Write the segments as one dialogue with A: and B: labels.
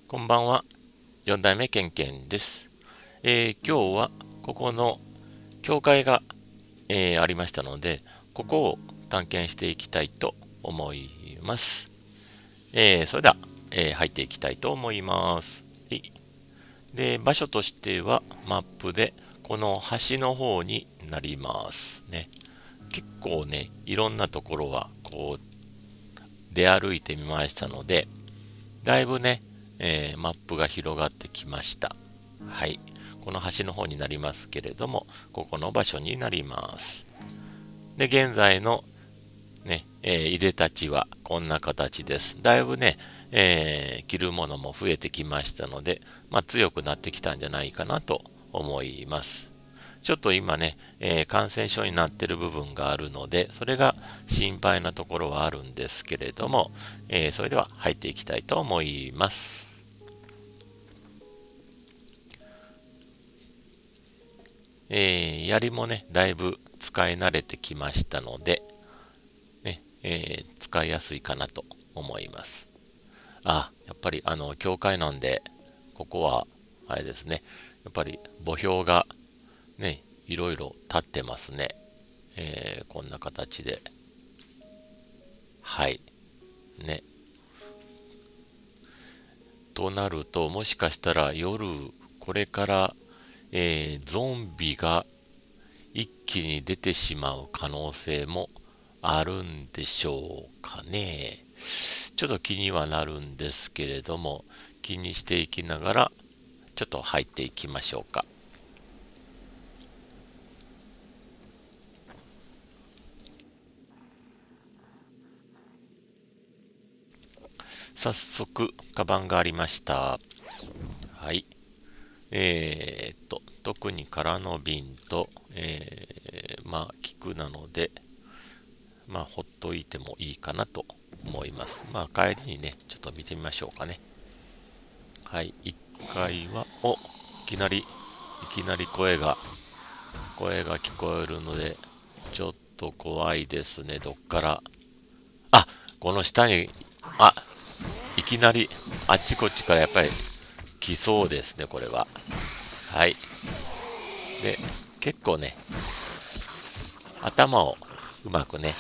A: こんばんは。4代目けんけんです。今日はここの教会が、ありましたので、ここを探検していきたいと思います。それでは、入っていきたいと思います。で、場所としてはマップでこの橋の方になりますね。結構ね、いろんなところはこう出歩いてみましたので、だいぶね、マップが広がってきました。はい。この橋の方になりますけれども、ここの場所になります。で、現在のね、いでたちはこんな形です。だいぶね、着るものも増えてきましたので、強くなってきたんじゃないかなと思います。ちょっと今ね、感染症になってる部分があるので、それが心配なところはあるんですけれども、それでは入っていきたいと思います。槍もね、だいぶ使い慣れてきましたので、ね、使いやすいかなと思います。やっぱり教会なんで、ここは、あれですね、やっぱり墓標がね、いろいろ立ってますね。こんな形で。はい。ね。となると、もしかしたら夜、これから、ゾンビが一気に出てしまう可能性もあるんでしょうかね。ちょっと気にはなるんですけれども、気にしていきながら、ちょっと入っていきましょうか。早速、カバンがありました。はい。特に空の瓶と、菊なので、ほっといてもいいかなと思います。帰りにね、ちょっと見てみましょうかね。はい、1階は、いきなり声が聞こえるので、ちょっと怖いですね、どっから。この下に、あ、いきなり、あっちこっちからやっぱり来そうですね、これは。はい。で、結構ね、頭をうまくね、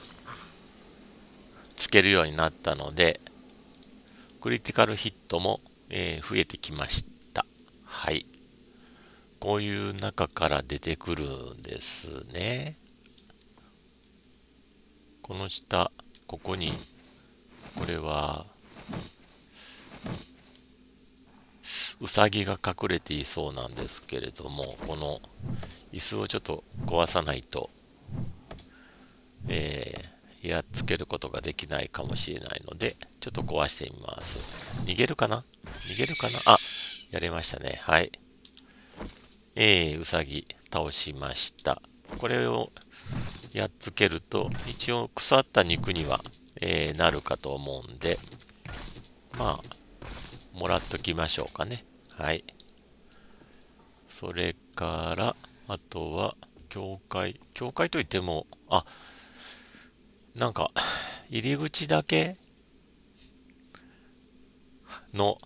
A: つけるようになったので、クリティカルヒットも、増えてきました。はい。こういう中から出てくるんですね。この下、ここに、これは、ウサギが隠れていそうなんですけれども、この椅子をちょっと壊さないと、やっつけることができないかもしれないので、ちょっと壊してみます。逃げるかな逃げるかなやれましたね。はい。ウサギ倒しました。これをやっつけると、一応腐った肉には、なるかと思うんで、もらっときましょうかね。はい。それから、あとは、教会。教会といっても、なんか、入り口だけの、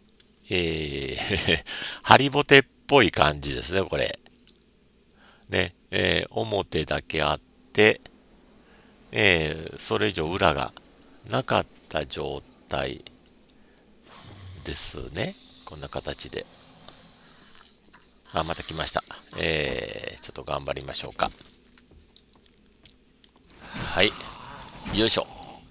A: ハリボテっぽい感じですね、これ。ね、表だけあって、それ以上裏がなかった状態ですね。こんな形で。また来ました。ちょっと頑張りましょうか。はい。よいしょ。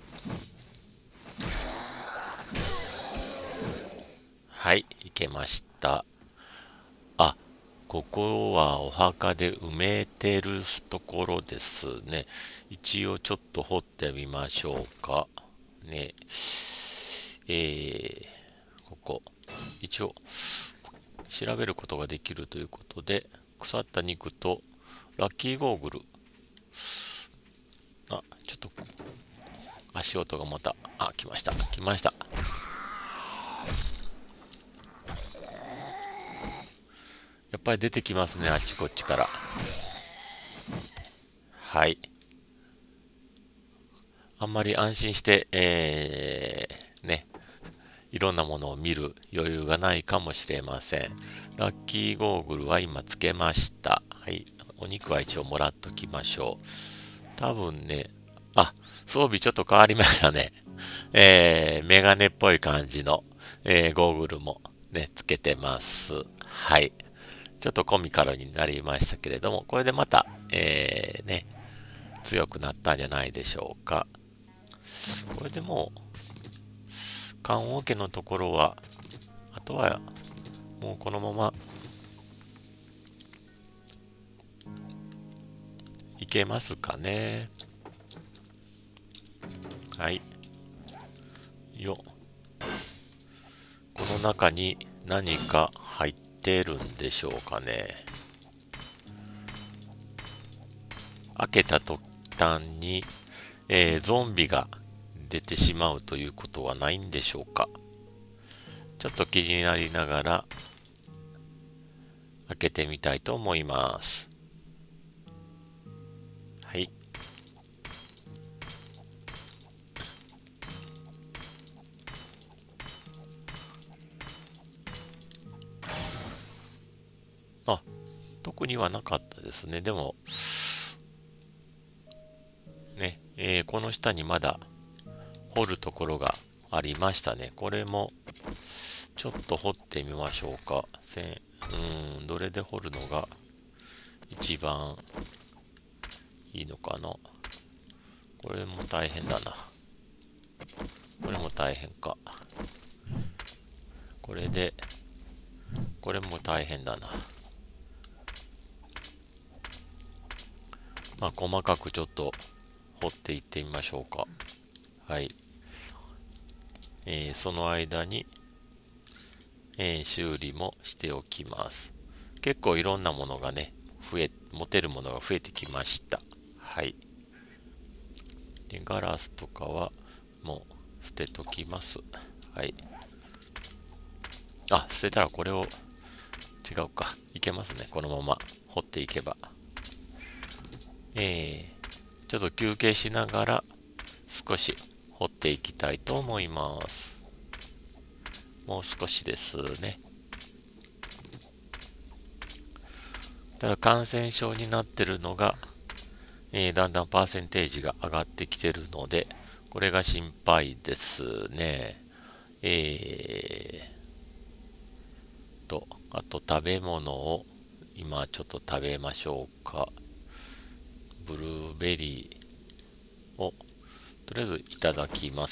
A: はい、いけました。あ、ここはお墓で埋めてるところですね。一応ちょっと掘ってみましょうか。ね。ここ。一応調べることができるということで、腐った肉とラッキーゴーグル。ちょっと足音がまた、来ました。来ました。やっぱり出てきますね、あっちこっちから。はい。あんまり安心して、ね、 いろんなものを見る余裕がないかもしれません。ラッキーゴーグルは今つけました。はい。お肉は一応もらっときましょう。多分ね、あ、装備ちょっと変わりましたね。メガネっぽい感じの、ゴーグルもね、つけてます。はい。ちょっとコミカルになりましたけれども、これでまた、ね、強くなったんじゃないでしょうか。これでもう、棺桶のところは、あとは、もうこのまま、いけますかね。はい。よ。この中に何か入ってるんでしょうかね。開けた途端に、ゾンビが出てしまうということはないんでしょうか。ちょっと気になりながら開けてみたいと思います。はい。あ、特にはなかったですね。でも、ね、この下にまだ掘るところがありましたね。これもちょっと掘ってみましょうか。どれで掘るのが一番いいのかな。これも大変だな。これも大変か。これで、これも大変だな。まあ、細かくちょっと掘っていってみましょうか。はい。その間に、修理もしておきます。結構いろんなものがね、持てるものが増えてきました。はい。で、ガラスとかはもう捨てときます。はい。あ、捨てたらこれを、違うか。いけますね。このまま掘っていけば。ちょっと休憩しながら少し掘っていきたいと思います。もう少しですね。ただ感染症になってるのが、だんだんパーセンテージが上がってきてるので、これが心配ですね。あと食べ物を今ちょっと食べましょうか。ブルーベリーをとりあえずいただきます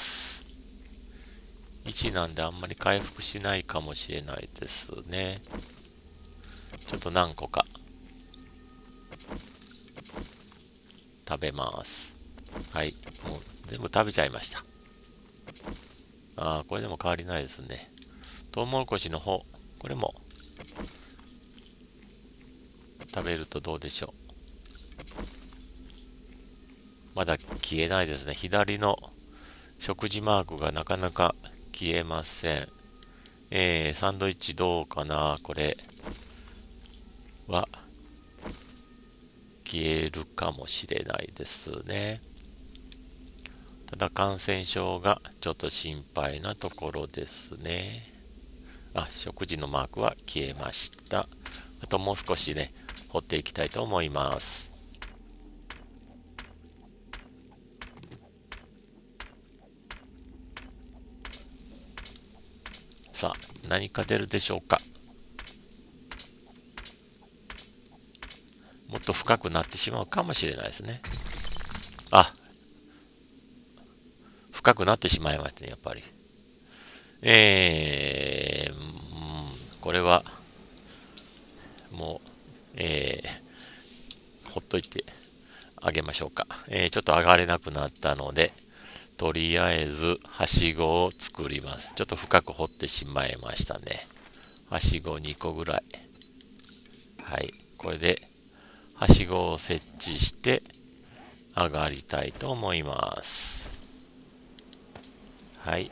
A: 。1なんであんまり回復しないかもしれないですね。ちょっと何個か食べます。はい。もう全部食べちゃいました。ああ、これでも変わりないですね。トウモロコシの方、これも食べるとどうでしょう。まだ消えないですね。左の食事マークがなかなか消えません。サンドイッチどうかなこれは消えるかもしれないですね。ただ感染症がちょっと心配なところですね。あ、食事のマークは消えました。あともう少しね、掘っていきたいと思います。さあ、何か出るでしょうか。もっと深くなってしまうかもしれないですね。あ、深くなってしまいましたね、やっぱり。これは、もう、ほっといてあげましょうか。ちょっと上がれなくなったので、とりあえず、はしごを作ります。ちょっと深く掘ってしまいましたね。はしご2個ぐらい。はい。これで、はしごを設置して、上がりたいと思います。はい。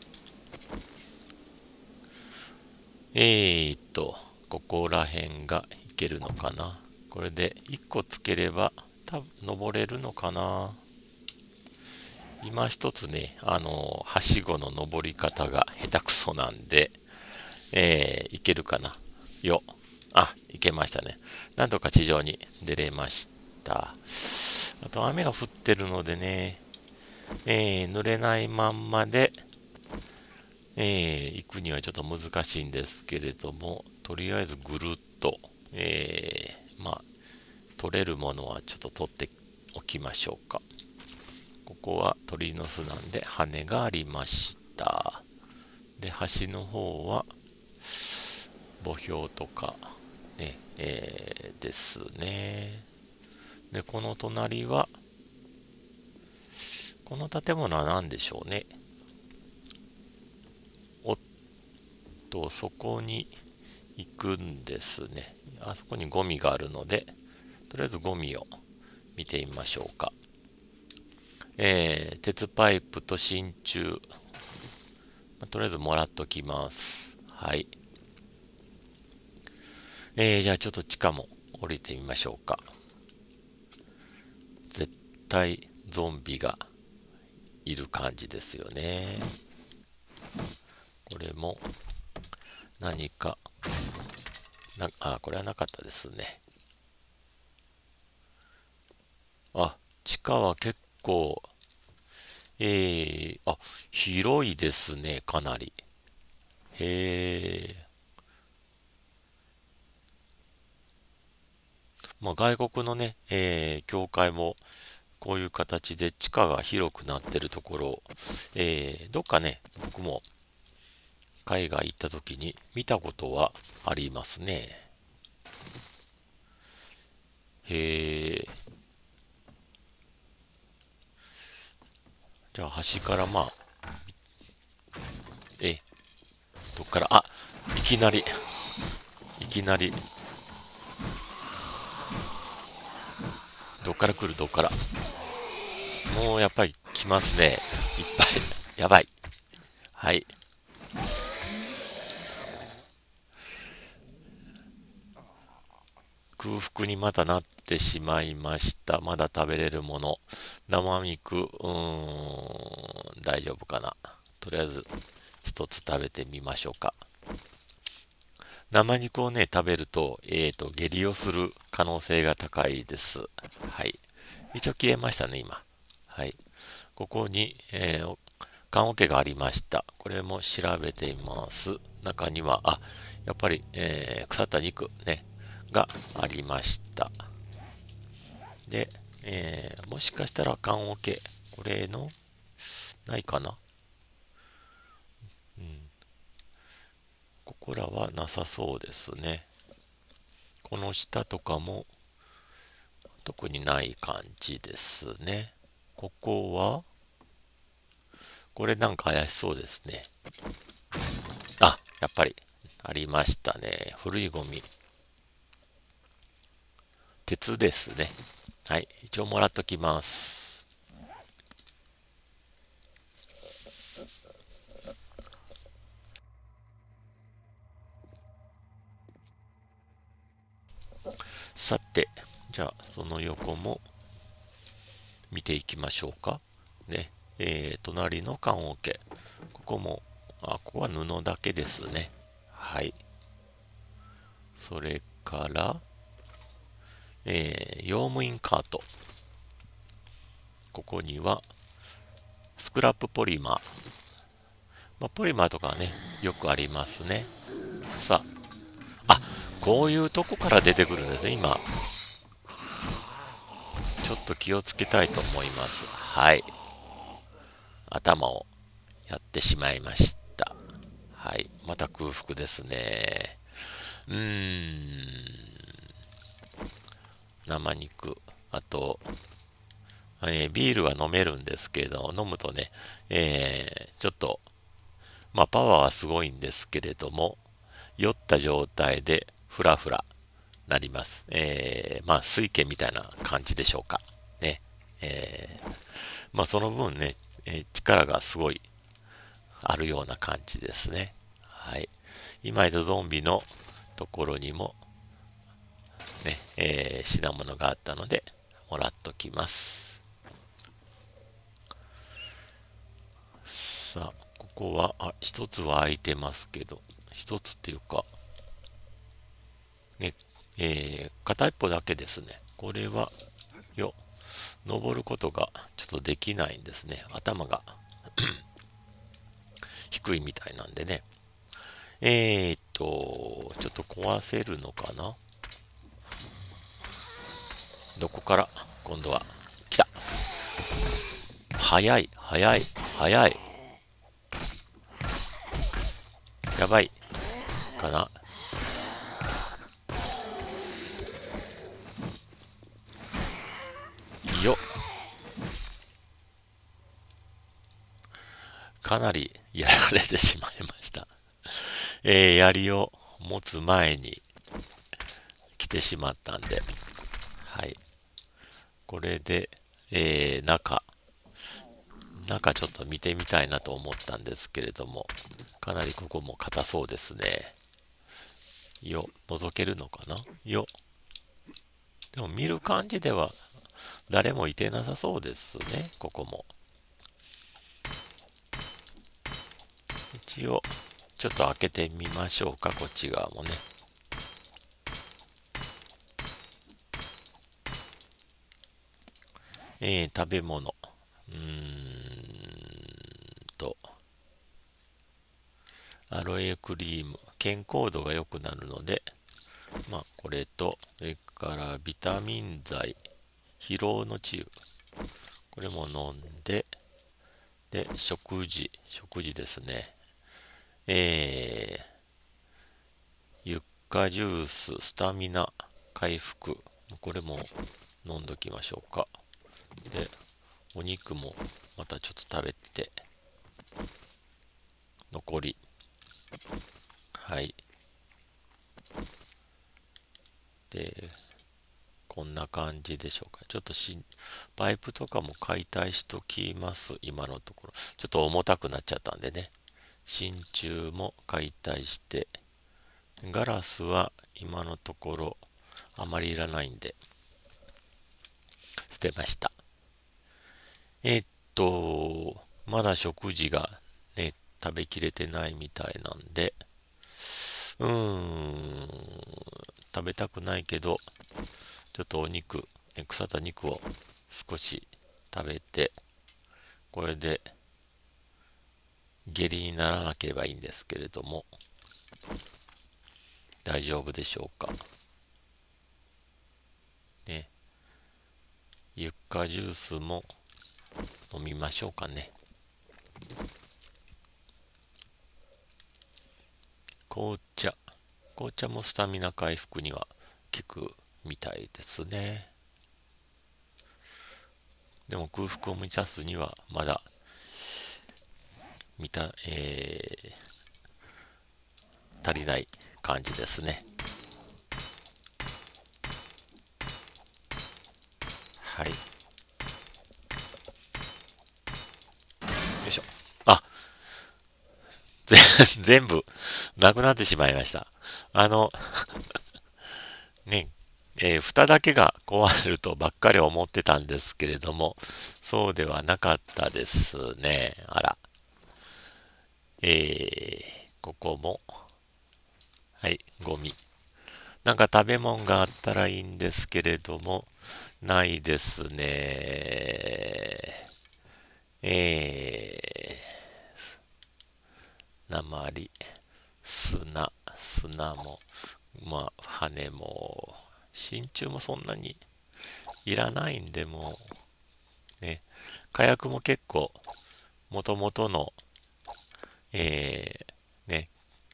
A: ここら辺がいけるのかな。これで1個つければ、多分登れるのかな。 今一つね、はしごの登り方が下手くそなんで、いけるかな。いけましたね。なんとか地上に出れました。あと雨が降ってるのでね、濡れないまんまで、行くにはちょっと難しいんですけれども、とりあえずぐるっと、取れるものはちょっと取っておきましょうか。ここは鳥の巣なんで羽がありました。で、端の方は墓標とかね、ですね。で、この隣は、この建物は何でしょうね。そこに行くんですね。あそこにゴミがあるので、とりあえずゴミを見てみましょうか。鉄パイプと真鍮、とりあえずもらっときます。はい。じゃあちょっと地下も降りてみましょうか。絶対ゾンビがいる感じですよね。これも何か、これはなかったですね。地下は結構、広いですね、かなり。へえ。外国のね、教会もこういう形で地下が広くなってるところ、どっかね、僕も海外行った時に見たことはありますね。へえ。じゃあ端からえ、どっから、いきなり、いきなり、どっから来る、どっから。もうやっぱり来ますね。いっぱい。やばい。はい。空腹にまたなってしまいました。まだ食べれるもの。生肉、大丈夫かな。とりあえず、一つ食べてみましょうか。生肉をね、食べると、下痢をする可能性が高いです。はい。一応消えましたね、今。はい。ここに、棺桶がありました。これも調べてみます。中には、やっぱり、腐った肉ね、がありました。で、もしかしたら棺桶、これの、ないかな。ここらはなさそうですね。この下とかも特にない感じですね。ここは、これなんか怪しそうですね。やっぱりありましたね。古いゴミ。鉄ですね。はい。一応もらっときます。さて、じゃあその横も見ていきましょうか。ね。隣の棺桶。ここも、ここは布だけですね。はい。それから、用務員カート。ここには、スクラップポリマー。ポリマーとかはね、よくありますね。さこういうとこから出てくるんですね、今。ちょっと気をつけたいと思います。はい。頭をやってしまいました。はい。また空腹ですね。生肉。あと、ビールは飲めるんですけれど、飲むとね、ちょっと、パワーはすごいんですけれども、酔った状態でフラフラなります。水拳みたいな感じでしょうか。ね。その分ね、力がすごいあるような感じですね。はい。今井とゾンビのところにも、ね、品物があったので、もらっときます。 さあ、ここは、一つは空いてますけど、一つっていうか、ね、片一方だけですね。これは、登ることがちょっとできないんですね。頭が低いみたいなんでね。ちょっと壊せるのかな。どこから今度は来た。早い、早い、早い。やばいかな。よっ。かなりやられてしまいました。槍を持つ前に来てしまったんで、はい。これで、中ちょっと見てみたいなと思ったんですけれども、かなりここも硬そうですね。覗けるのかな。でも見る感じでは誰もいてなさそうですね、ここも。一応、ちょっと開けてみましょうか、こっち側もね。食べ物。と、アロエクリーム。健康度が良くなるので、これと、それからビタミン剤、疲労の治癒。これも飲んで、で、食事ですね。ユッカジュース、スタミナ、回復。これも飲んどきましょうか。で、お肉もまたちょっと食べて、残り。はい。で、こんな感じでしょうか。ちょっとパイプとかも解体しときます。今のところ。ちょっと重たくなっちゃったんでね。真鍮も解体して、ガラスは今のところあまりいらないんで、捨てました。えーっまだ食事がね、食べきれてないみたいなんで、食べたくないけど、ちょっとお肉、腐った肉を少し食べて、これで下痢にならなければいいんですけれども、大丈夫でしょうか。ね、ユッカジュースも飲みましょうかね。紅茶もスタミナ回復には効くみたいですね。でも空腹を満たすにはまだ満た、足りない感じですね。はい。よいしょ。あ、全部なくなってしまいました。ね、蓋だけが壊れるとばっかり思ってたんですけれども、そうではなかったですね。あら。ここも、はい、ゴミ。なんか食べ物があったらいいんですけれども、ないですね。鉛、砂も、羽も、真鍮もそんなにいらないんで、もう、ね、火薬も結構、もともとの、ね、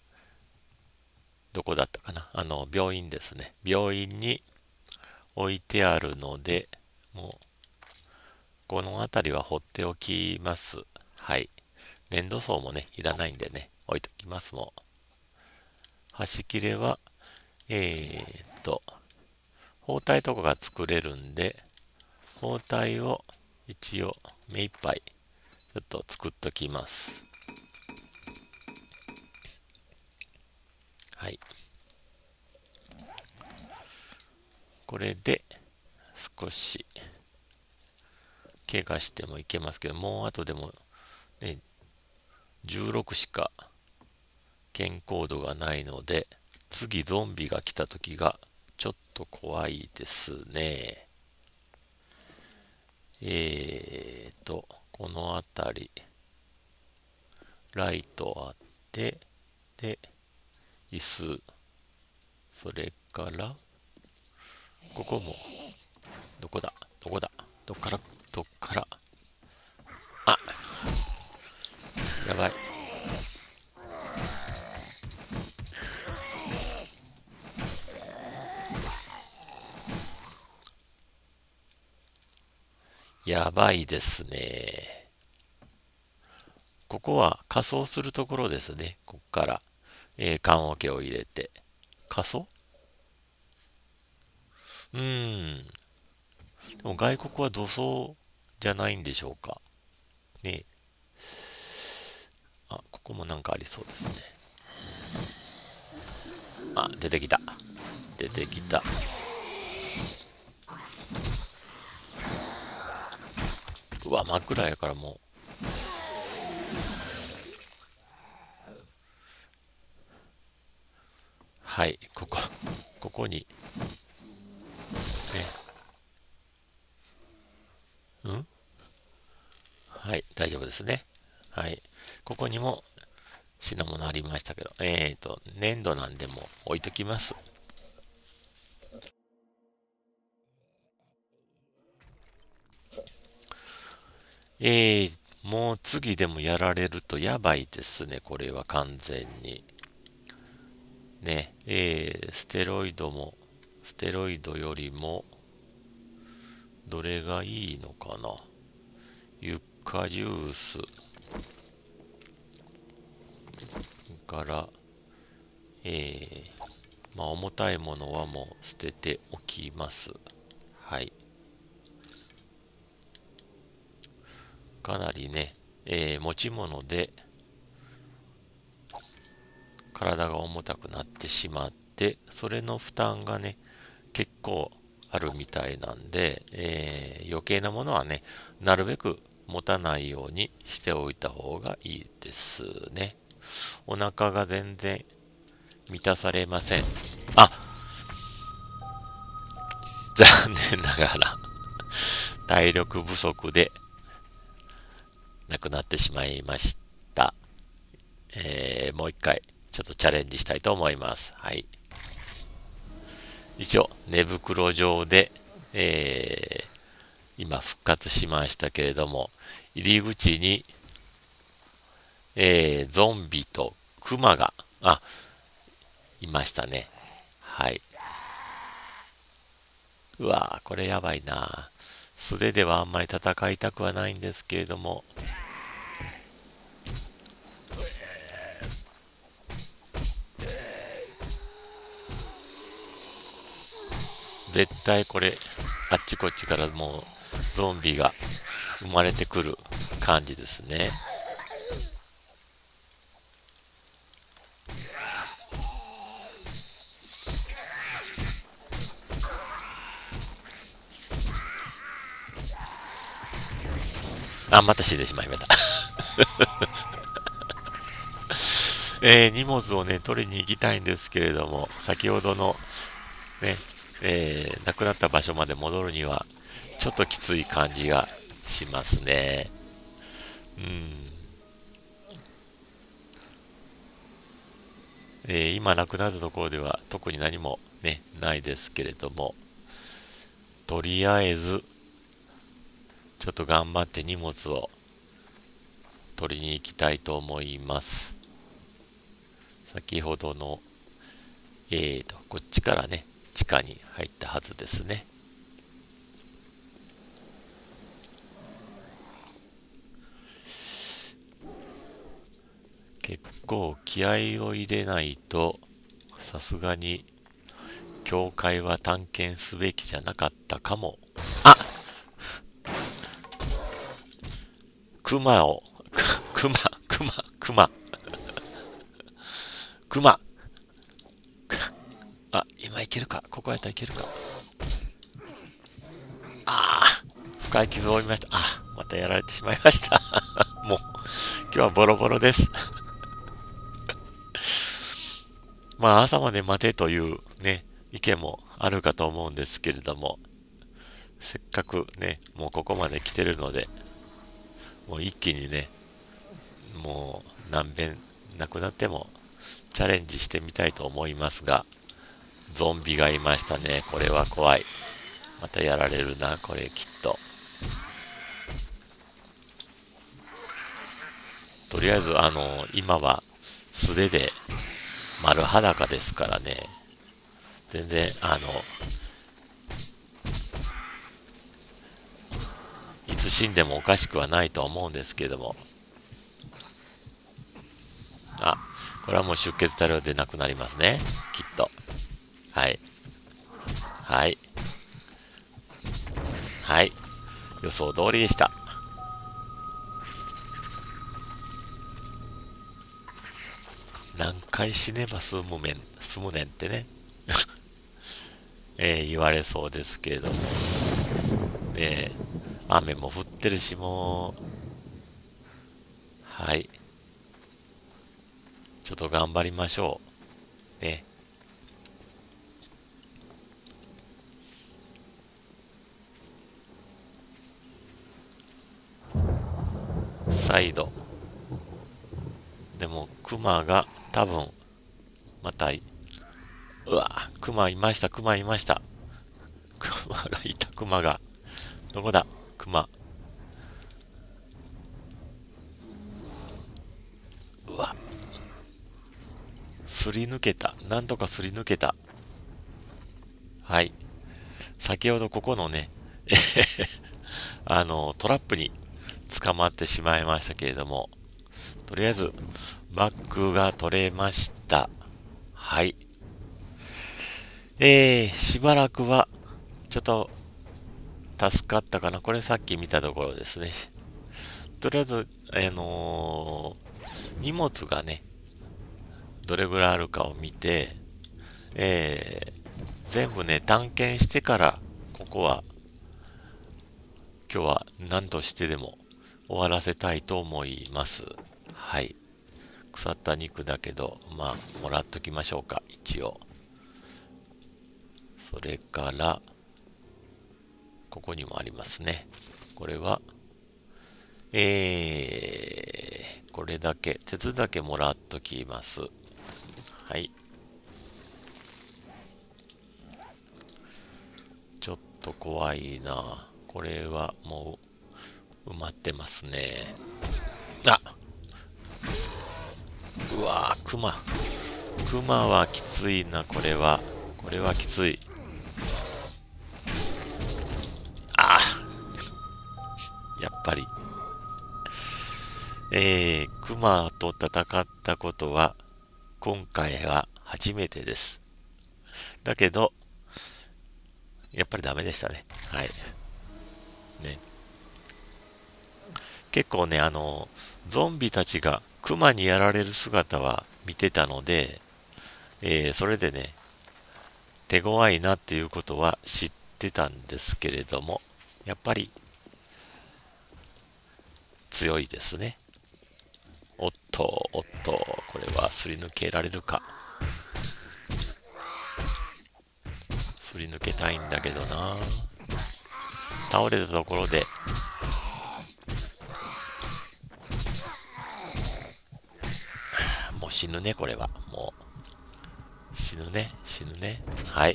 A: どこだったかな、病院ですね。病院に置いてあるので、もう、この辺りは放っておきます。はい。粘土層もね、いらないんでね、置いときます。もう。端切れは、包帯とかが作れるんで、包帯を一応目いっぱいちょっと作っときます。はい。これで少し怪我してもいけますけど、もう後でもね、 16しか健康度がないので、次ゾンビが来た時がちょっと怖いですね。この辺り、ライトあって、で、椅子、それから、ここも、どこだどこだどっからどっから、あ、やばい。やばいですね。ここは仮装するところですね。ここから、棺桶を入れて。仮装うーん。でも外国は土葬じゃないんでしょうか。ね。あ、ここもなんかありそうですね。あ、出てきた。出てきた。うわ、真っ暗やからもはい、ここに、ね、うんはい、大丈夫ですね。はい。ここにも品物ありましたけど、粘土なんでも置いときます。もう次でもやられるとやばいですね、これは完全に。ね、ステロイドよりも、どれがいいのかな。ユッカジュースから、まあ重たいものはもう捨てておきます。はい。かなりね、持ち物で体が重たくなってしまって、それの負担がね、結構あるみたいなんで、余計なものはね、なるべく持たないようにしておいた方がいいですね。お腹が全然満たされません。あ、残念ながら体力不足で亡くなってしまいました。もう一回ちょっとチャレンジしたいと思います。はい。一応寝袋状で、今復活しましたけれども、入り口に、ゾンビとクマが、いましたね。はい。うわー、これやばいな。素手ではあんまり戦いたくはないんですけれども、絶対これ、あっちこっちからもうゾンビが生まれてくる感じですね。あ、また死んでしまいました。荷物をね、取りに行きたいんですけれども、先ほどのね、亡くなった場所まで戻るには、ちょっときつい感じがしますね。うん。今亡くなったところでは特に何もね、ないですけれども、とりあえず、ちょっと頑張って荷物を取りに行きたいと思います。先ほどの、こっちからね、地下に入ったはずですね。結構気合を入れないと、さすがに教会は探検すべきじゃなかったかも。あ、クマを、クマ、クマ、クマ、クマ。あ、今いけるか。ここやったらいけるか。ああ、深い傷を負いました。あ、またやられてしまいました。もう、 日はボロボロです。まあ朝まで待てというね、意見もあるかと思うんですけれども、せっかくね、もうここまで来てるので、もう一気にね、もう何遍なくなってもチャレンジしてみたいと思いますが、ゾンビがいましたね。これは怖い。またやられるな、これきっと。とりあえず、今は素手で丸裸ですからね。全然、いつ死んでもおかしくはないと思うんですけれども。あ、これはもう出血多量でなくなりますね。きっと。はい。はい。はい。予想通りでした。何回死ねば済むねんってね、言われそうですけれども。ね、雨も降ってるし、もう、はい。ちょっと頑張りましょう。ね。再度。でも、クマが多分、またうわ、クマいました、クマいました。クマがいた、クマが。どこだ、クマ。うわ、すり抜けた。なんとかすり抜けた。はい。先ほどここのね、トラップに捕まってしまいましたけれども、とりあえず、バックが取れました。はい。しばらくは、ちょっと、助かったかな。これさっき見たところですね。とりあえず、荷物がね、どれぐらいあるかを見て、全部ね、探検してから、ここは、今日は何としてでも終わらせたいと思います。はい。腐った肉だけど、まあ、もらっときましょうか、一応。それから、ここにもありますね。これは、これだけ、鉄だけもらっときます。はい。ちょっと怖いな。これはもう埋まってますね。あ、うわー、クマ。クマはきついな、これは。これはきつい。あー、やっぱり。クマと戦ったことは、今回は初めてです。だけど、やっぱりダメでしたね。はい。ね。結構ね、ゾンビたちがクマにやられる姿は見てたので、それでね、手強いなっていうことは知ってたんですけれども、やっぱり強いですね。おっと、おっと、これはすり抜けられるか。すり抜けたいんだけどな。倒れたところで、もう死ぬね、これは。もう、死ぬね、死ぬね。はい。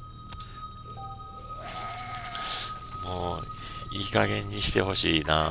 A: もう、いい加減にしてほしいな。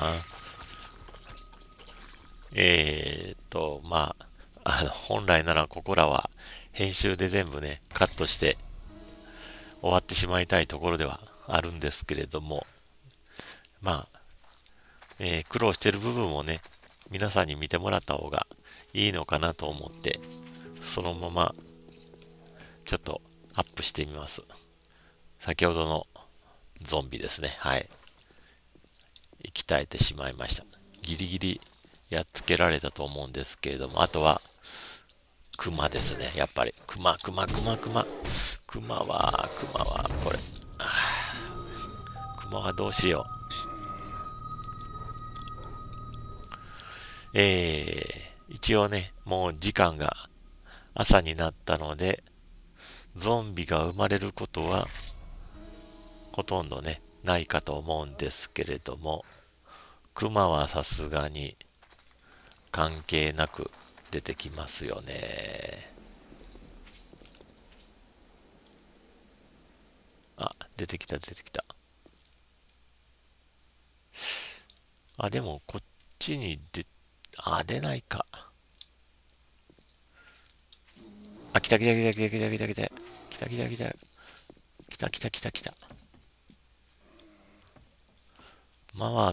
A: まあ、本来ならここらは編集で全部ね、カットして終わってしまいたいところではあるんですけれども、まあ、苦労してる部分をね、皆さんに見てもらった方がいいのかなと思って、そのままちょっとアップしてみます。先ほどのゾンビですね。はい。息絶えてしまいました。ギリギリやっつけられたと思うんですけれども、あとはクマですね。やっぱり。クマ、クマ、クマ、クマ。クマは、これ。クマはどうしよ一応ね、もう時間が朝になったので、ゾンビが生まれることはほとんどね、ないかと思うんですけれども、クマはさすがに関係なく出てきますよね。あ、出てきた出てきた。あ、でもこっちに出ないか。あ、来た来た来た来た来た来た来た。来た来た来た。来た来た来た来た。回って、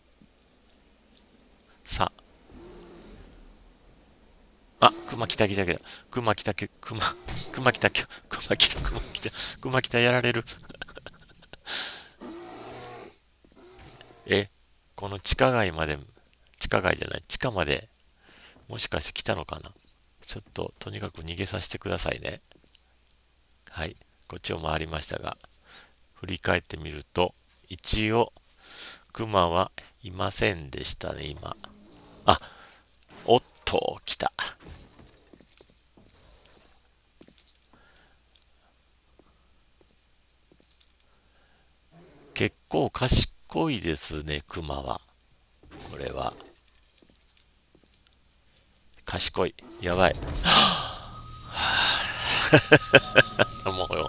A: さ、あ、熊来た来た来た。熊来た熊、熊来た熊来た熊来た熊来たやられる。え、この地下街まで、地下街じゃない、地下まで、もしかして来たのかな。ちょっと、とにかく逃げさせてくださいね。はい。こっちを回りましたが、振り返ってみると、一応、クマはいませんでしたね、今。あ、おっと、来た。結構賢いですね、クマは。これは。賢い。やばい。もうよ。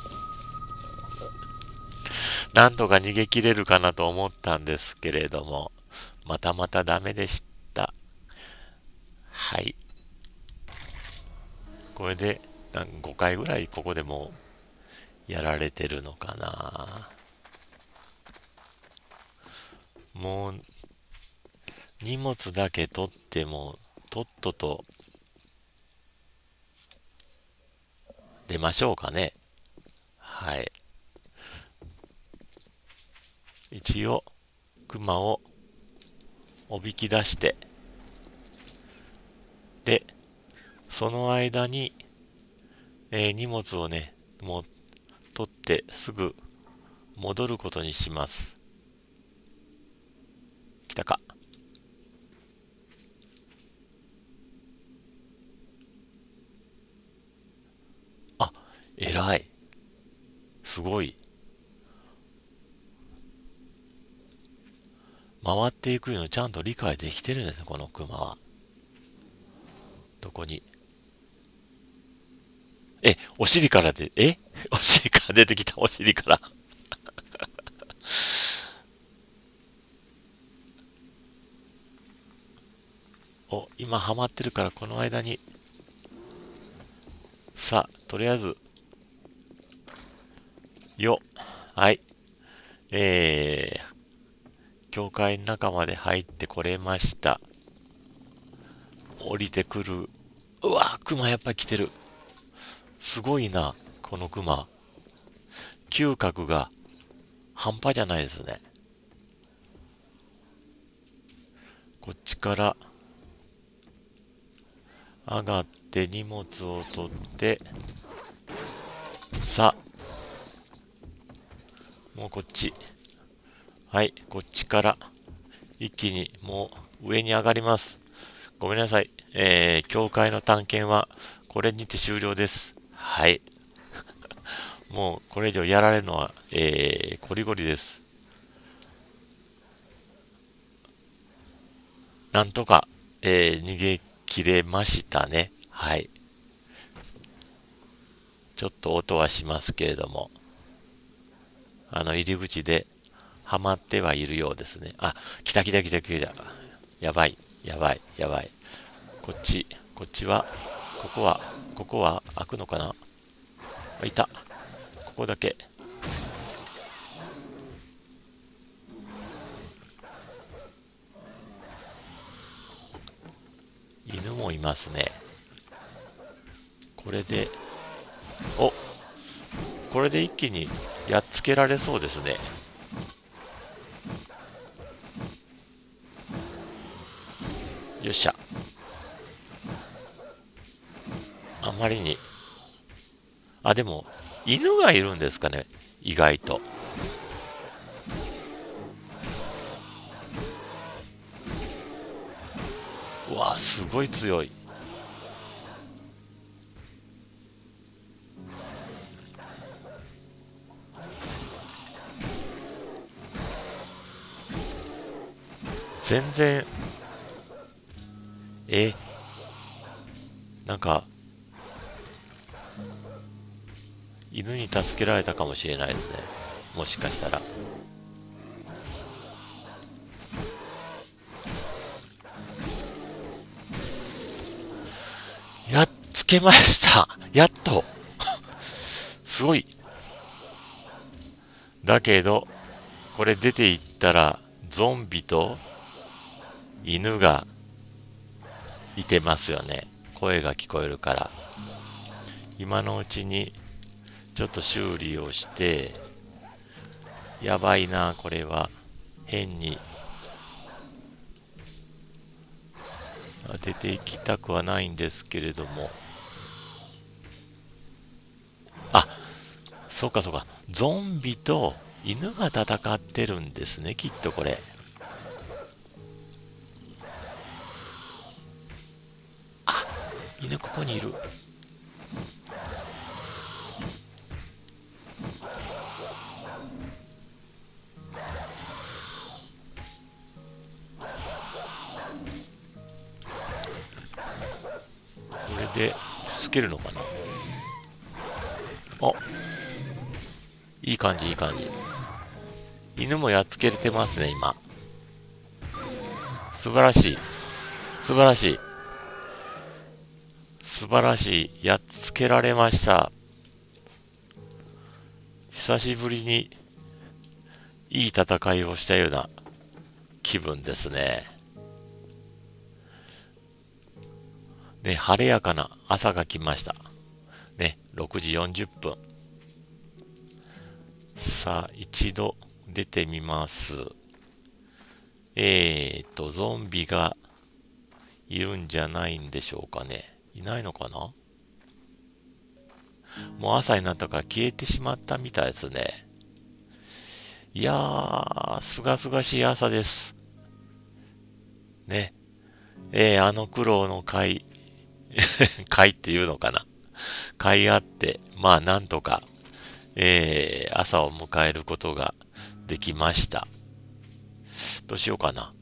A: なんとか逃げ切れるかなと思ったんですけれども、またまたダメでした。はい。これで、5回ぐらいここでもうやられてるのかな。もう、荷物だけ取っても、とっとと出ましょうかね。はい。一応、クマをおびき出して、で、その間に、荷物をね、もう取ってすぐ戻ることにします。来たか。あ、偉い。すごい。回っていくのちゃんと理解できてるんですね、このクマは。どこに。お尻からで、お尻から出てきた、お尻から。今ハマってるからこの間に。さあ、とりあえず、はい。教会の中まで入ってこれました。降りてくる。うわ、クマやっぱり来てる。すごいな、このクマ。嗅覚が半端じゃないですね。こっちから上がって荷物を取って、さあ、もうこっち。はい、こっちから一気にもう上に上がります。ごめんなさい。教会の探検はこれにて終了です。はい。もうこれ以上やられるのは、こりごりです。なんとか、逃げ切れましたね。はい。ちょっと音はしますけれども、入り口ではまってはいるようですね。あ、来た来た来た来た。やばい、やばい、やばい。こっちは、ここは開くのかな。いた。ここだけ。犬もいますね。これで、お、これで一気にやっつけられそうですね。よっしゃ。あまりに。でも、犬がいるんですかね。意外と。 うわ、すごい強い。全然、なんか、犬に助けられたかもしれないですね。もしかしたら。やっつけました。やっと。すごい。だけど、これ出ていったら、ゾンビと犬がいてますよね。声が聞こえるから。今のうちに、ちょっと修理をして、やばいな、これは。変に出ていきたくはないんですけれども。あ、そうかそうか。ゾンビと犬が戦ってるんですね、きっとこれ。あ、犬ここにいる。これでつけるのかな。あ、いい感じいい感じ。犬もやっつけれてますね、今。素晴らしい。素晴らしい。素晴らしい。やっつけられました。久しぶりにいい戦いをしたような気分ですね。ね、晴れやかな朝が来ました。ね、6時40分。さあ、一度出てみます。ゾンビがいるんじゃないんでしょうかね。いないのかな。もう朝になったから消えてしまったみたいですね。いやー、すがすがしい朝です。ね。あの苦労の会、会っていうのかな。会あって、まあなんとか、朝を迎えることができました。どうしようかな。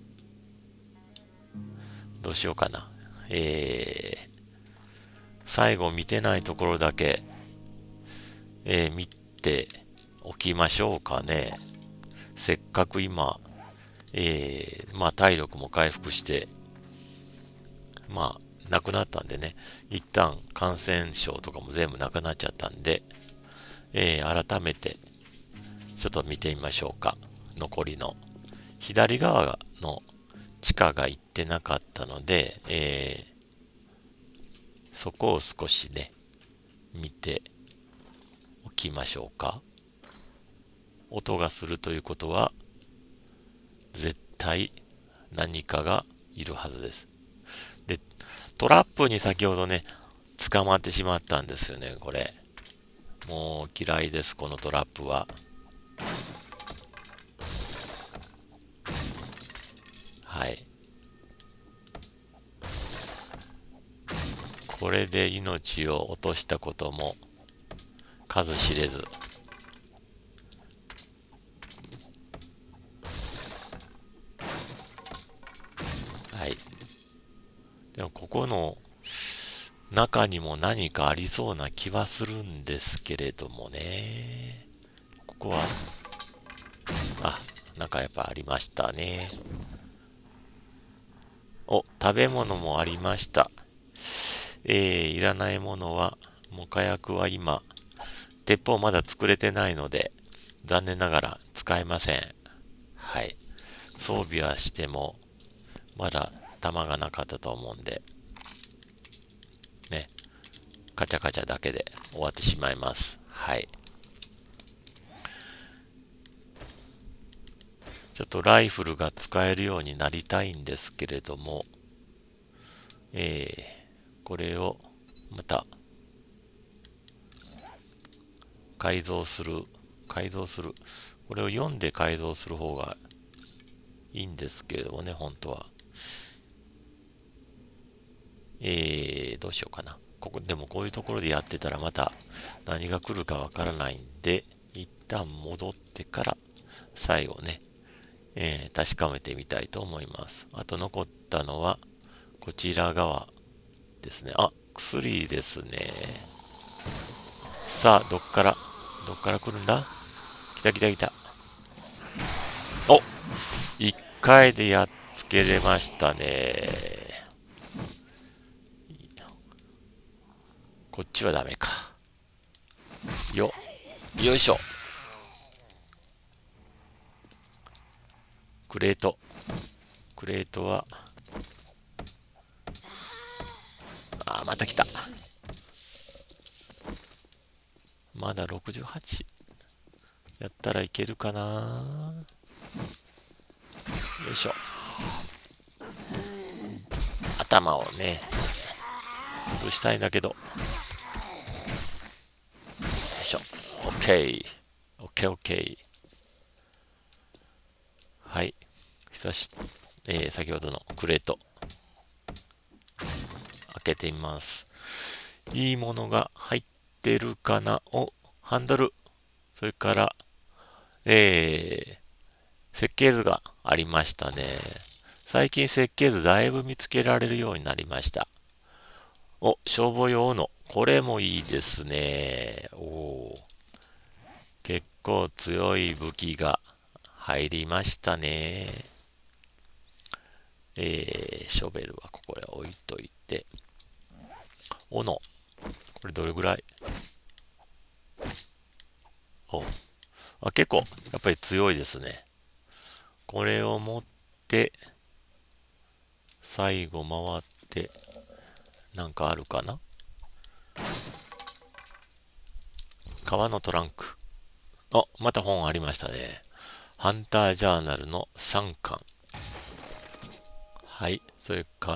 A: どうしようかな。最後見てないところだけ、見ておきましょうかね。せっかく今、まあ体力も回復して、まあ、なくなったんでね、一旦感染症とかも全部なくなっちゃったんで、改めて、ちょっと見てみましょうか。残りの。左側の地下が行ってなかったので、そこを少しね、見ておきましょうか。音がするということは、絶対何かがいるはずです。で、トラップに先ほどね、捕まってしまったんですよね、これ。もう嫌いです、このトラップは。はい。これで命を落としたことも数知れず。はい。でもここの中にも何かありそうな気はするんですけれどもね。ここは、あ、なんかやっぱありましたね。お、食べ物もありました。いらないものは、もう火薬は今、鉄砲まだ作れてないので、残念ながら使えません。はい。装備はしても、まだ弾がなかったと思うんで、ね、カチャカチャだけで終わってしまいます。はい。ちょっとライフルが使えるようになりたいんですけれども、これをまた改造する。これを読んで改造する方がいいんですけれどもね、本当は。 どうしようかな。でもこういうところでやってたらまた何が来るかわからないんで、一旦戻ってから最後ね、確かめてみたいと思います。あと残ったのはこちら側ですね。あ、薬ですね。さあ、どっから来るんだ？来た来た来た。お、一回でやっつけれましたね。こっちはダメか。よいしょ。クレートは、また来た。まだ68。やったらいけるかな。よいしょ。頭をね、崩したいんだけど。よいしょ。OK。OK。はい。先ほどのクレート。開けてみます。いいものが入ってるかな。ハンドル。それから、設計図がありましたね。最近設計図だいぶ見つけられるようになりました。消防用の。これもいいですね。結構強い武器が入りましたね。ショベルはここで置いといて。斧。これどれぐらい？結構、やっぱり強いですね。これを持って、最後回って、なんかあるかな？革のトランク。また本ありましたね。ハンタージャーナルの3巻。はい。それから、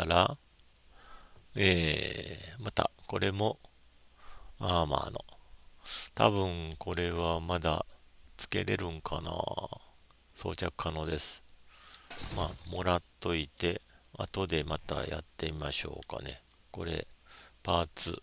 A: また、これも、アーマーの。多分、これはまだ、つけれるんかな。装着可能です。もらっといて、後でまたやってみましょうかね。これ、パーツ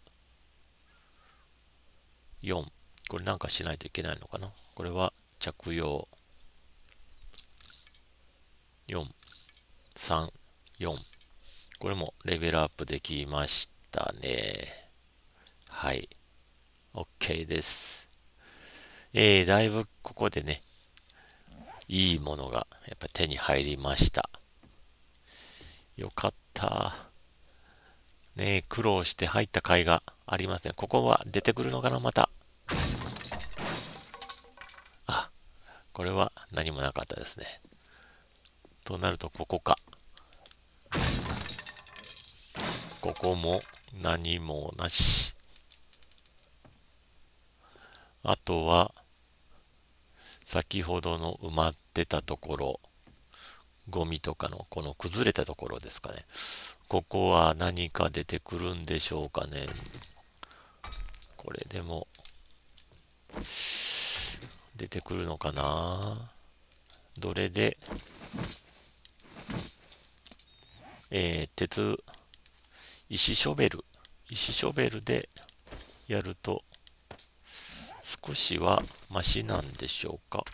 A: 4。これなんかしないといけないのかな。これは着用。4、3、4。これもレベルアップできましたね。はい。OK です。だいぶここでね、いいものがやっぱ手に入りました。よかった。ね、苦労して入った甲斐がありません。ここは出てくるのかな、また。これは何もなかったですね。となると、ここか。ここも何もなし。あとは、先ほどの埋まってたところ、ゴミとかのこの崩れたところですかね。ここは何か出てくるんでしょうかね。これでも、出てくるのかな。どれで、石ショベルでやると、少しはマシなんでしょうか。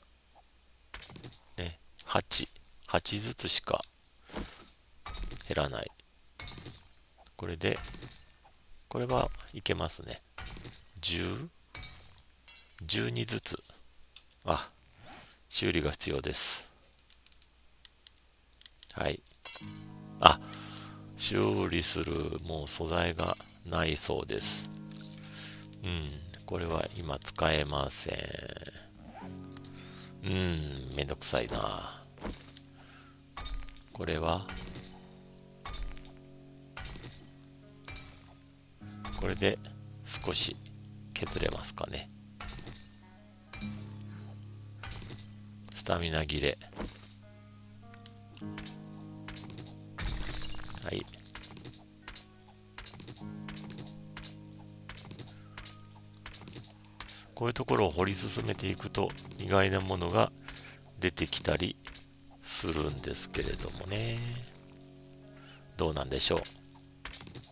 A: ね、8ずつしか減らない。これで、これはいけますね。10、12ずつ。修理が必要です。はい。修理するもう素材がないそうです。これは今使えません。めんどくさいな。これはこれで少し削れますかね。スタミナ切れ。はい。こういうところを掘り進めていくと意外なものが出てきたりするんですけれどもね。どうなんでしょう。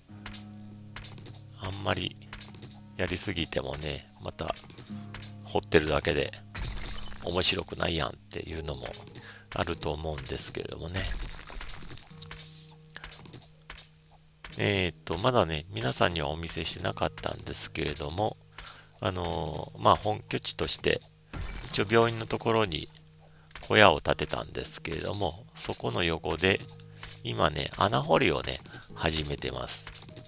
A: んまりやりすぎてもね、また掘ってるだけで面白くないやんっていうのもあると思うんですけれどもね。まだね、皆さんにはお見せしてなかったんですけれども、本拠地として、一応病院のところに小屋を建てたんですけれども、そこの横で、今ね、穴掘りをね、始めてます。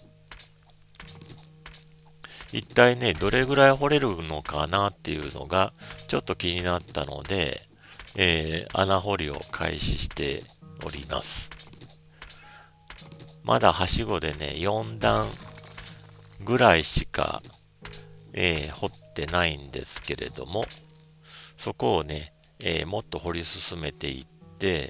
A: 一体ね、どれぐらい掘れるのかなっていうのが、ちょっと気になったので、穴掘りを開始しております。まだはしごでね、4段ぐらいしか、掘ってないんですけれども、そこをね、もっと掘り進めていって、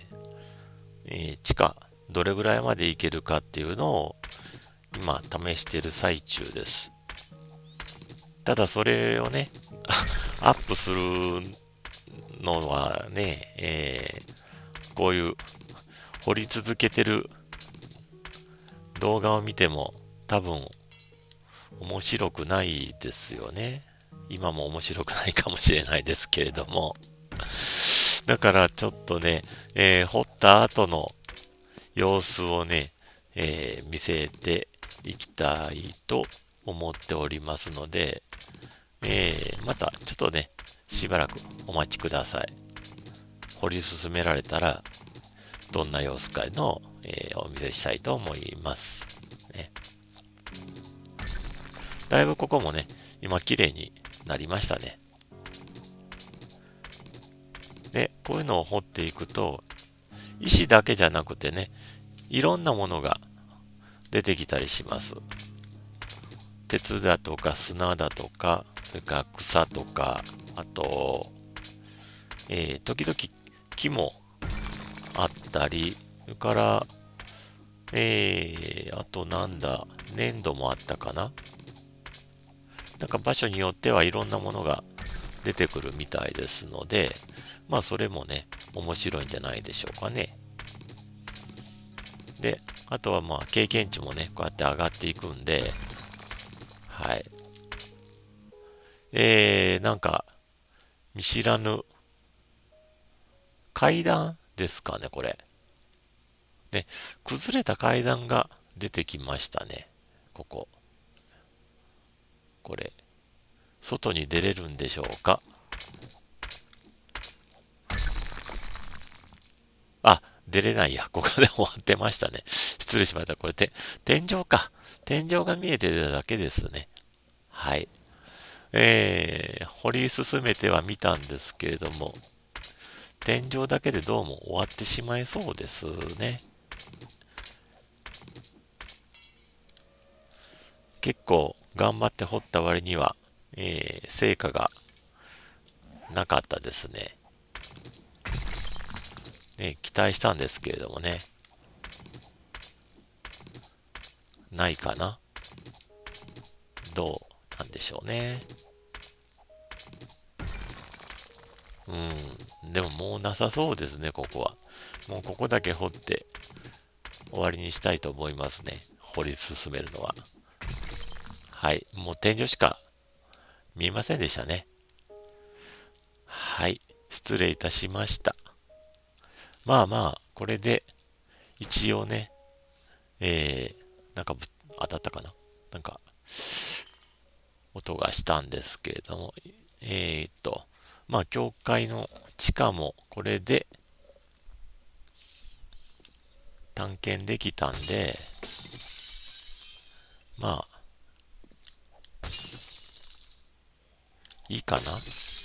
A: 地下どれぐらいまでいけるかっていうのを今試している最中です。ただそれをね、アップするのはね、こういう掘り続けてる動画を見ても多分面白くないですよね。今も面白くないかもしれないですけれども。だからちょっとね、掘った後の様子をね、見せていきたいと思っておりますので、またちょっとね、しばらくお待ちください。掘り進められたら、どんな様子かの、お見せしたいと思います。ね、だいぶここもね、今綺麗になりましたね。で、こういうのを掘っていくと、石だけじゃなくてね、いろんなものが出てきたりします。鉄だとか砂だとか、それから草とか、あと、時々木もあったり、それから、あとなんだ、粘土もあったかな。なんか場所によってはいろんなものが出てくるみたいですので、まあそれもね、面白いんじゃないでしょうかね。で、あとはまあ経験値もね、こうやって上がっていくんで、はい。なんか、見知らぬ階段ですかね、これ。で、崩れた階段が出てきましたね。ここ。これ。外に出れるんでしょうか。あ、出れないや。ここで終わってましたね。失礼しました。これ天井か。天井が見えてるだけですね。はい。掘り進めてはみたんですけれども、天井だけでどうも終わってしまいそうですね。結構頑張って掘った割には、成果がなかったですね。期待したんですけれどもね。ないかな。どうなんでしょうね。でももうなさそうですね、ここは。もうここだけ掘って終わりにしたいと思いますね。掘り進めるのは。はい。もう天井しか見えませんでしたね。はい。失礼いたしました。まあまあ、これで一応ね、なんか当たったかな、なんか音がしたんですけれども、まあ教会の地下もこれで探検できたんで、まあいいかなと。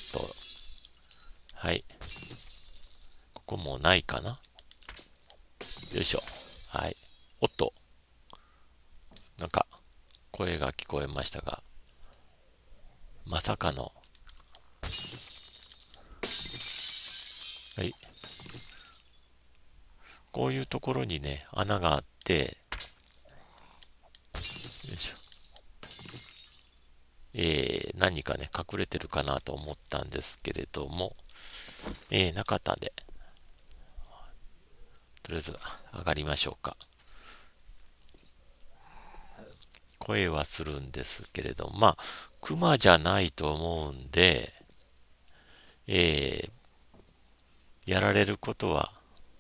A: はい。ここもないかな。よいしょ。はい。おっと。なんか声が聞こえましたが、まさかの。はい。こういうところにね、穴があって、よいしょ。何かね、隠れてるかなと思ったんですけれども、なかったんで、とりあえず上がりましょうか。 声はするんですけれど、まあ、クマじゃないと思うんで、やられることは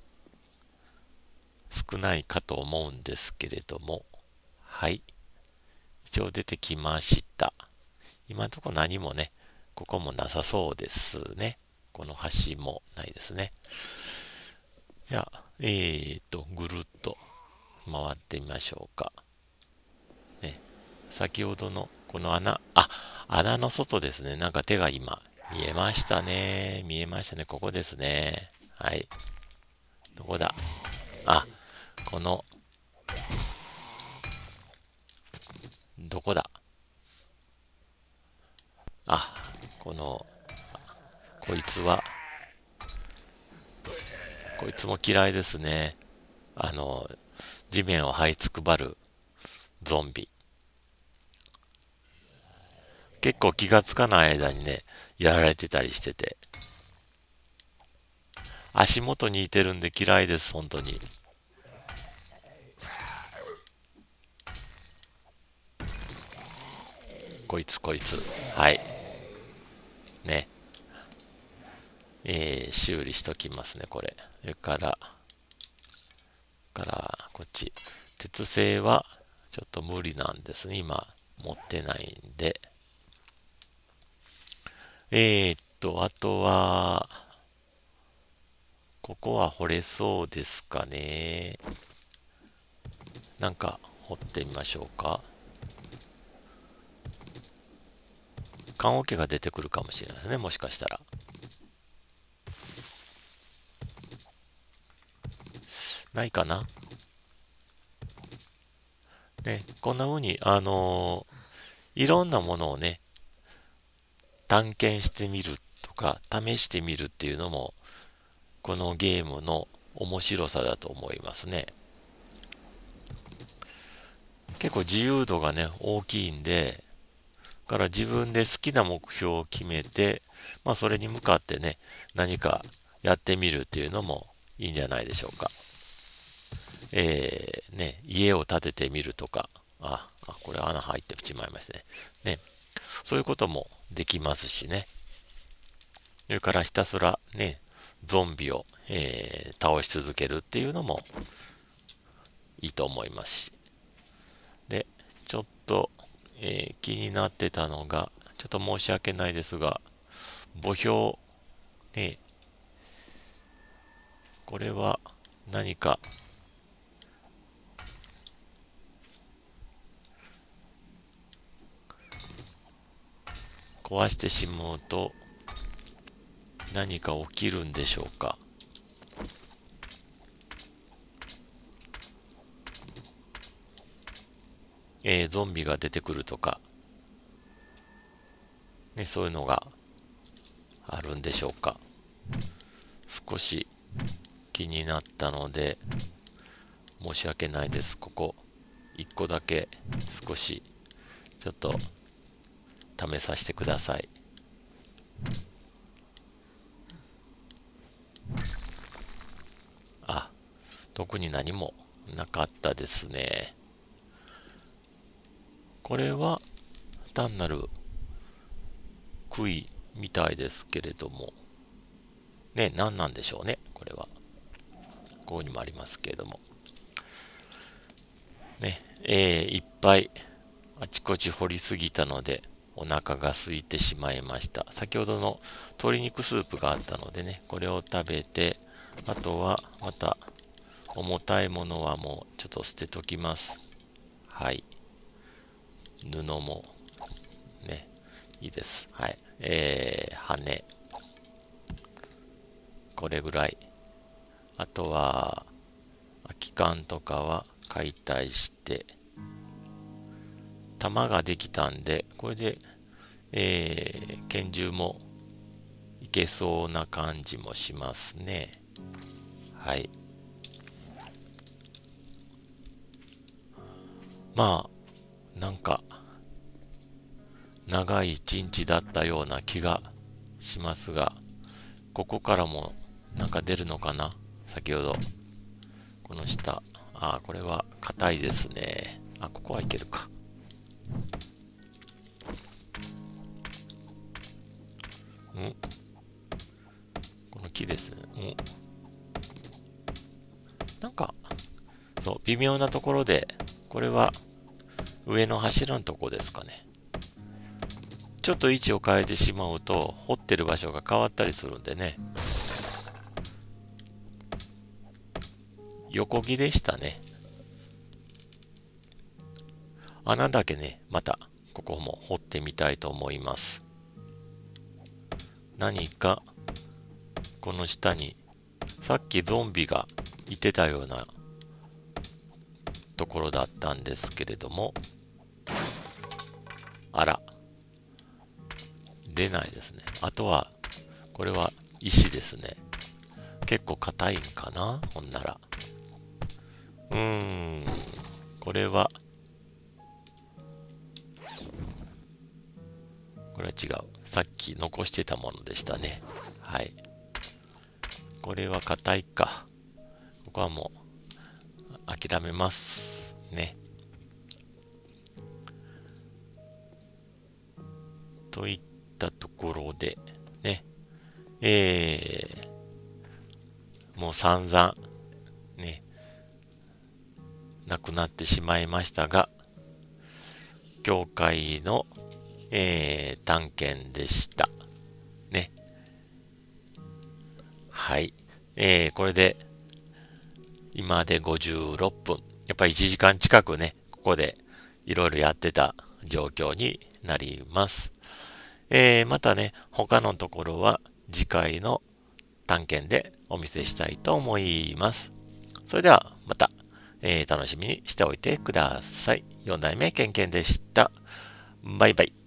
A: 少ないかと思うんですけれども、はい。一応出てきました。今のところ何もね、ここもなさそうですね。この橋もないですね。じゃあ、ぐるっと回ってみましょうか。ね、先ほどのこの穴の外ですね。なんか手が今、見えましたね。見えましたね。ここですね。はい。どこだ？この、どこだ？あ、この、こいつは、こいつも嫌いですね。地面を這いつくばるゾンビ。結構気がつかない間にね、やられてたりしてて。足元にいてるんで嫌いです、本当に。こいつ、こいつ。はい。ね。修理しときますね、これ。それから、こっち。鉄製は、ちょっと無理なんですね。今、持ってないんで。あとは、ここは掘れそうですかね。なんか、掘ってみましょうか。棺桶が出てくるかもしれないですね、もしかしたら。ないかな。ね、こんな風に、いろんなものをね、探検してみるとか、試してみるっていうのも、このゲームの面白さだと思いますね。結構自由度がね、大きいんで、だから自分で好きな目標を決めて、まあそれに向かってね、何かやってみるっていうのもいいんじゃないでしょうか。家を建ててみるとか、これ穴入ってしまいましたね。ね、そういうこともできますしね。それからひたすらね、ゾンビを、倒し続けるっていうのもいいと思いますし。で、ちょっと、気になってたのが、ちょっと申し訳ないですが、墓標、ね、これは何か壊してしまうと何か起きるんでしょうか。ゾンビが出てくるとか、ね、そういうのがあるんでしょうか。少し気になったので、申し訳ないです。ここ、一個だけ少し、ちょっと試させてください。特に何もなかったですね。これは単なる杭みたいですけれども、ね、何なんでしょうね、これは。ここにもありますけれども。ね、いっぱいあちこち掘りすぎたので、お腹が空いてしまいました。先ほどの鶏肉スープがあったのでね、これを食べて、あとはまた重たいものはもうちょっと捨てときます。はい。布もね、いいです。はい。羽。これぐらい。あとは、空き缶とかは解体して、弾ができたんで、これで、拳銃もいけそうな感じもしますね。はい。まあ、なんか、長い一日だったような気がしますが、ここからもなんか出るのかな？先ほど。この下。これは硬いですね。ここはいけるか。 微妙なところで、これは上の柱のところですかね。ちょっと位置を変えてしまうと、掘ってる場所が変わったりするんでね。横木でしたね。穴だけね、またここも掘ってみたいと思います。何かこの下にさっきゾンビがいてたようなところだったんですけれども、あら、出ないですね。あとはこれは石ですね。結構硬いんかな、ほんなら。これは違う。さっき残してたものでしたね。はい。これは硬いか。ここはもう諦めますね。といったところでね、もう散々ね、なくなってしまいましたが、教会の、探検でした。ね。はい。これで、今で56分。やっぱり1時間近くね、ここでいろいろやってた状況になります。またね、他のところは次回の探検でお見せしたいと思います。それではまた、楽しみにしておいてください。4代目ケンケンでした。バイバイ。